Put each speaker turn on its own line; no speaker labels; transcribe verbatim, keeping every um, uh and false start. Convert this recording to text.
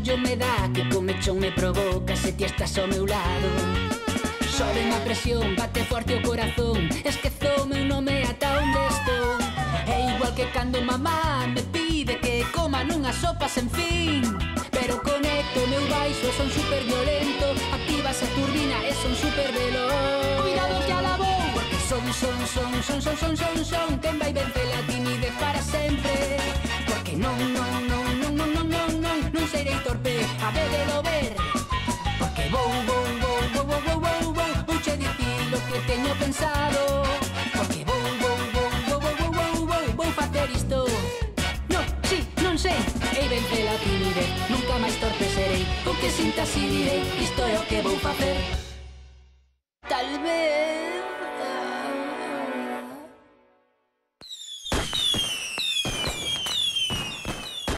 orgullo me dá, que comechón me provoca se ti estás ao meu lado. Sobe a presión, bate forte o corazón, esquezo o meu nome ata onde estou. É igual que cando mamá me pide que coma nunha sopa sen fin. Pero conecto o meu baixo, son super violento, activas a turbina e son super veloz. Cuidado que alabou, porque son, son, son, son, son, son, son, son quen vai vencer a timidez para sempre. Porque non, non, non, non, non, non, non, non, non serei torpe, a ver de lo ver. Porque vou, vou, vou, vou, vou, vou, vou, vou, vouche dicir lo que teño pensado. Porque vou, vou, vou, vou, vou, vou, vou, vou, vou facer isto. Non, si, non sei, ei vencer a timidez, nunca máis torpe serei, o que sinta así direi, isto é o que vou facer. Tal vez